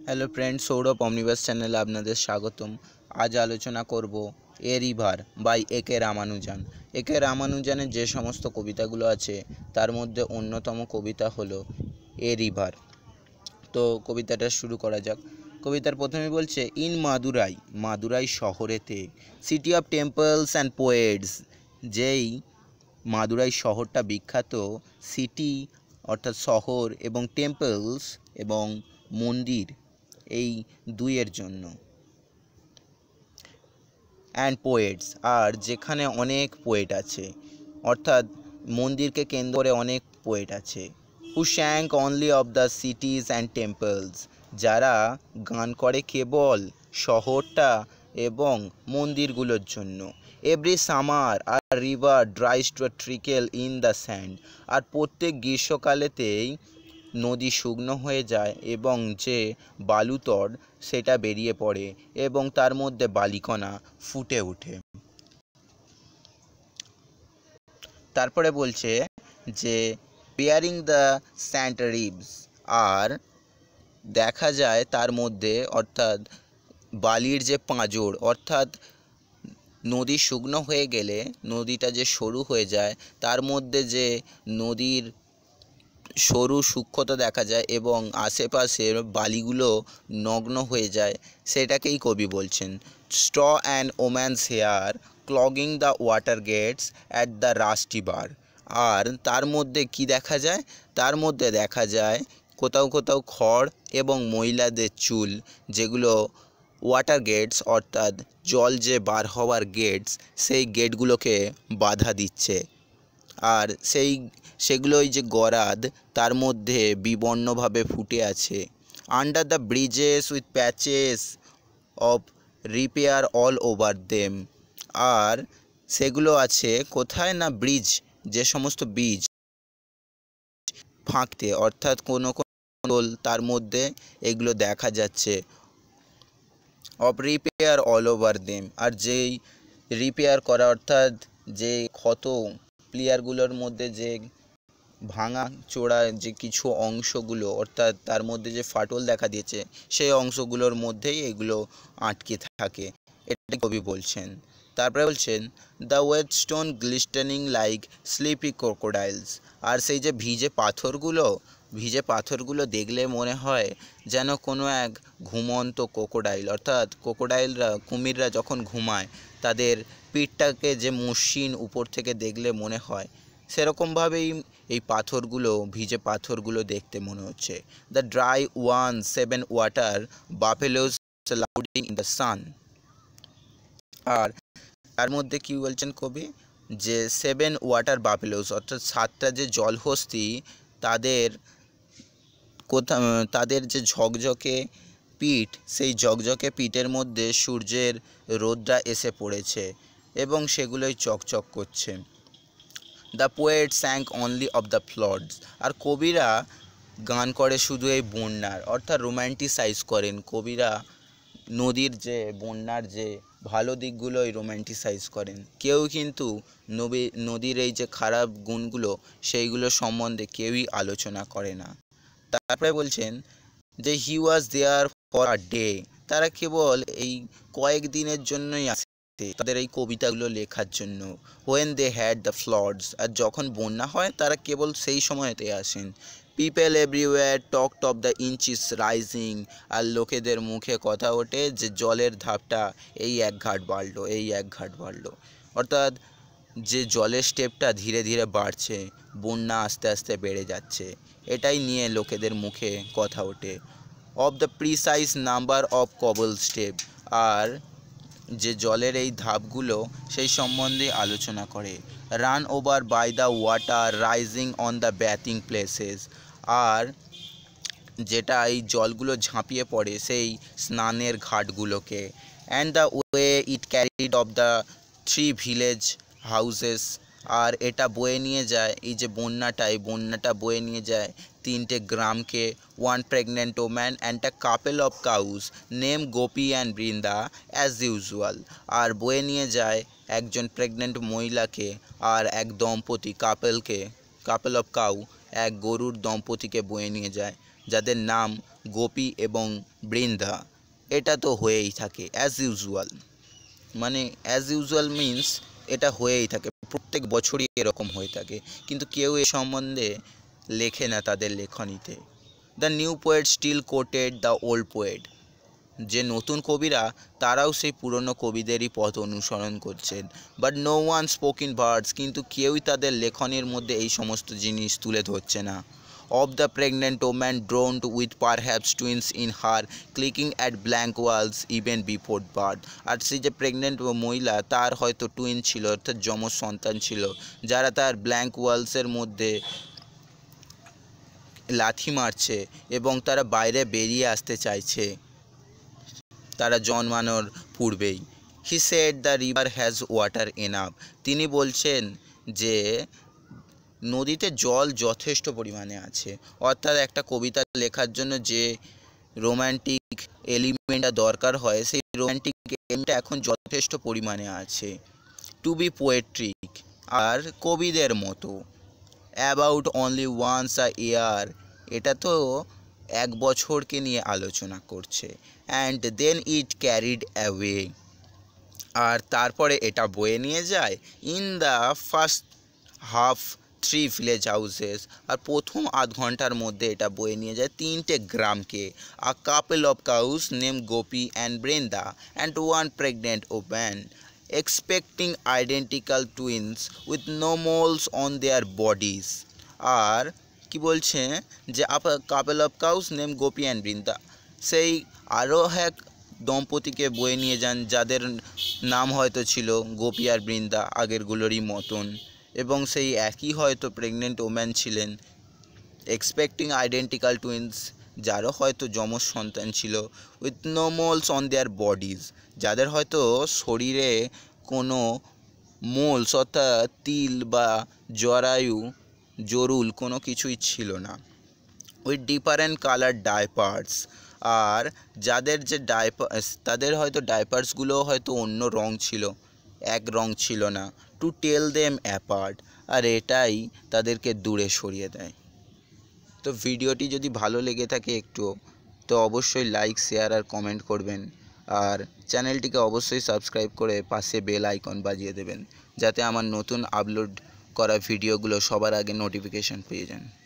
Hello friends, Saurabh omnibus channel आपनादेर स्वागतम। आज आलोचना करब ए रिभार बाई A.K. रामानुजान। A.K. रामानुजानेर जे समस्त कवितागुलो आछे तार मध्य अन्यतम कविता हलो ए रिभार। तो कविताटा शुरू करा जाक। कवितार प्रथमेই बोलছে इन मादुराई मादुराई शहरेते city of temples and poets, जेई मादुराई शहरटा विख्यात सिटी अर्थात शहर एबं टेम्पल्स एबं मंदिर এই দুইয়ের জন্য অ্যান্ড পোয়েটস, আর যেখানে অনেক পোয়েট আছে অর্থাৎ মন্দিরকে কেন্দ্র করে অনেক পোয়েট আছে। Who sang only of the cities and temples, যারা গান করে কেবল শহরটা এবং মন্দিরগুলোর জন্য। Every summer a river dries to trickle in the sand, আর প্রত্যেক গ্রীষ্মকালেতেই নদী শুকনো হয়ে যায় এবং যে বালুতট সেটা বেরিয়ে পড়ে এবং তার মধ্যে বালিকণা ফুটে ওঠে। তারপরে বলছে যে বিয়ারিং দ্য স্যান্ড রিবস, আর দেখা যায় তার মধ্যে অর্থাৎ বালির যে পাঁজর, অর্থাৎ নদী শুকনো হয়ে গেলে নদীটা যে সরু হয়ে যায় তার মধ্যে যে নদীর সরু সূক্ষ্মতা দেখা যায় এবং আশেপাশের বালিগুলো নগ্ন হয়ে যায়, সেটাকেই কবি বলছেন। Straw and woman's hair clogging the water gates at the rusty bar, আর তার মধ্যে কি দেখা যায়, তার মধ্যে দেখা যায় কোথাও কোথাও খড় এবং মহিলাদের চুল, যেগুলো ওয়াটার গেটস অর্থাৎ জল যে বার হওয়ার গেটস সেই গেটগুলোকে বাধা দিচ্ছে। আর সেগুলোই যে গরাদ তার মধ্যে বিবর্ণভাবে ফুটে আছে। Under the bridges with patches of repair all over them, আর সেগুলো আছে কোথায় না ব্রিজ, যে সমস্ত ব্রিজ ফাঁকতে অর্থাৎ কোনো কোনো তার মধ্যে এগুলো দেখা যাচ্ছে। Of repair all over them, আর যেই রিপেয়ার করা অর্থাৎ যে ক্ষত প্লেয়ারগুলোর মধ্যে যে ভাঙা চোরা যে কিছু অংশগুলো অর্থাৎ তার মধ্যে যে ফাটল দেখা দিয়েছে সেই অংশগুলোর মধ্যেই এগুলো আটকে থাকে, এটা কবি বলছেন। তারপরে বলছেন the wet stone glistening like sleepy crocodiles, আর সেই যে ভিজে পাথরগুলো দেখলে মনে হয় যেন কোনো এক ঘুমন্ত ক্রোকোডাইল, অর্থাৎ কুমিররা যখন ঘুমায় তাদের পিঠটাকে যে মসৃণ উপর থেকে দেখলে মনে হয়, সেরকমভাবেই এই ভিজে পাথরগুলো দেখতে মনে হচ্ছে। The dry one shaven water buffaloes লাউডিং ইন দ্য সান, আর তার মধ্যে কি বলছেন কবি, যে সেভেন ওয়াটার বাফেলোস অর্থাৎ সাতটা যে জলহস্তী তাদের যে ঝকঝকে পিঠ, সেই ঝকঝকে পিঠের মধ্যে সূর্যের রোদটা এসে পড়েছে এবং সেগুলোই চকচক করছে। The poet sang only of the floods, আর কবিরা গান করে শুধু এই বন্যার অর্থাৎ রোম্যান্টিসাইজ করেন। কবিরা নদীর যে বন্যার যে ভালো দিকগুলোই রোম্যান্টিসাইজ করেন, কেউ কিন্তু নদীর এই যে খারাপ গুণগুলো সেইগুলো সম্বন্ধে কেউই আলোচনা করে না। তারপরে বলছেন যে হি ওয়াজ দেয়ার ফর আ ডে, তারা কেবল এই কয়েকদিনের জন্যই আসে তাদের এই কবিতাগুলো লেখার জন্য। When they had the floods, আর যখন বন্যা হয় তারা কেবল সেই সময়তে আসেন। People everywhere talked of the inches rising, আর লোকেদের মুখে কথা ওঠে যে জলের ধাপটা এই এক ঘাট বাড়লো, অর্থাৎ যে জলের স্টেপটা ধীরে ধীরে বাড়ছে, বন্যা আস্তে আস্তে বেড়ে যাচ্ছে, এটাই নিয়ে লোকেদের মুখে কথা ওঠে। Of the precise number of cobble step, আর যে জলের এই ধাপগুলো সেই সম্বন্ধে আলোচনা করে। Run over by the water rising on the bathing places, আর যেটা এই জলগুলো ঝাঁপিয়ে পড়ে সেই স্নানের ঘাটগুলোকে। And the way it carried off the 3 village houses, আর এটা বয়ে নিয়ে যায় এই যে বন্যাটা বয়ে নিয়ে যায় 3টে গ্রামকে। 1 pregnant woman and a couple of cows name Gopi and Brinda as usual, আর বয়ে নিয়ে যায় একজন প্রেগনেন্ট মহিলাকে আর এক দম্পতি কাপল অফ কাউ এক গরুর দম্পতিকে বয়ে নিয়ে যায়। যাদের নাম গোপী এবং বৃন্দা। এটা তো হয়েই থাকে অ্যাজ ইউজুয়াল, মানে অ্যাজ ইউজুয়াল মিন্স এটা হয়েই থাকে, প্রত্যেক বছরই এরকম হয়ে থাকে, কিন্তু কেউ এ সম্বন্ধে লেখে না তাদের লেখনীতে। The new poet still quoted the old poet, যে নতুন কবিরা তারাও সেই পুরনো কবিদেরই পথ অনুসরণ করছেন। But no one spoke in verse, কিন্তু কেউই তাদের লেখনের মধ্যে এই সমস্ত জিনিস তুলে ধরছে না। Of the pregnant woman drowned with perhaps twins in her, clicking at blank walls even before birth. আর সেই যে প্রেগনেন্ট মহিলা, তার হয়তো টুইন ছিল, অর্থাৎ যমজ সন্তান ছিল, যারা তার ব্ল্যাঙ্ক ওয়ালসের মধ্যে লাথি মারছে এবং তারা বাইরে বেরিয়ে আসতে চাইছে তারা জন্মানোর পূর্বেই। He said the river has water enough, তিনি বলছেন যে নদীতে জল যথেষ্ট পরিমাণে আছে, অর্থাৎ একটা কবিতা লেখার জন্য যে রোম্যান্টিক এলিমেন্টটা দরকার হয়, সেই রোম্যান্টিক এলিমেন্টটা এখন যথেষ্ট পরিমাণে আছে। টু বি পোয়েট্রিক, আর কবিদের মতো। About only once a year, এটা তো এক বছরকে নিয়ে আলোচনা করছে। And then it carried away, আর তারপরে এটা বয়ে নিয়ে যায়। In the first half 3 village houses, আর প্রথম আধ ঘন্টার মধ্যে এটা বয়ে নিয়ে যায় 3টে গ্রামকে। A couple of cows name Gopi and Brinda and one pregnant woman expecting identical twins with no moles on their bodies. আর কি বলছে যে couple of cows name Gopi and Brinda, সেই আরও এক দম্পতিকে বয়ে নিয়ে যান যাদের নাম হয়তো ছিল গোপী আর বৃন্দা আগেরগুলোরই মতন, এবং সেই একই হয়তো প্রেগনেন্ট ওম্যান ছিলেন। এক্সপেক্টিং আইডেন্টিক্যাল টুইন্স, যারও হয়তো যমজ সন্তান ছিল। With no moles on their bodies, যাদের হয়তো শরীরে কোনো মোলস অর্থাৎ তিল বা জরুল কোনো কিছুই ছিল না। উইথ ডিফারেন্ট কালার ডাইপার্স, আর যাদের যে তাদের হয়তো ডাইপার্সগুলো হয়তো অন্য রং ছিল, এক রং ছিল না। টু টেল দেম অ্যাপার্ট, আর এটাই তাদেরকে দূরে সরিয়ে দেয়। তো ভিডিওটি যদি ভালো লেগে থাকে একটু, তো অবশ্যই লাইক, শেয়ার আর কমেন্ট করবেন, আর চ্যানেলটিকে অবশ্যই সাবস্ক্রাইব করে পাশে বেল আইকন বাজিয়ে দেবেন, যাতে আমার নতুন আপলোড করা ভিডিওগুলো সবার আগে নোটিফিকেশান পেয়ে যান।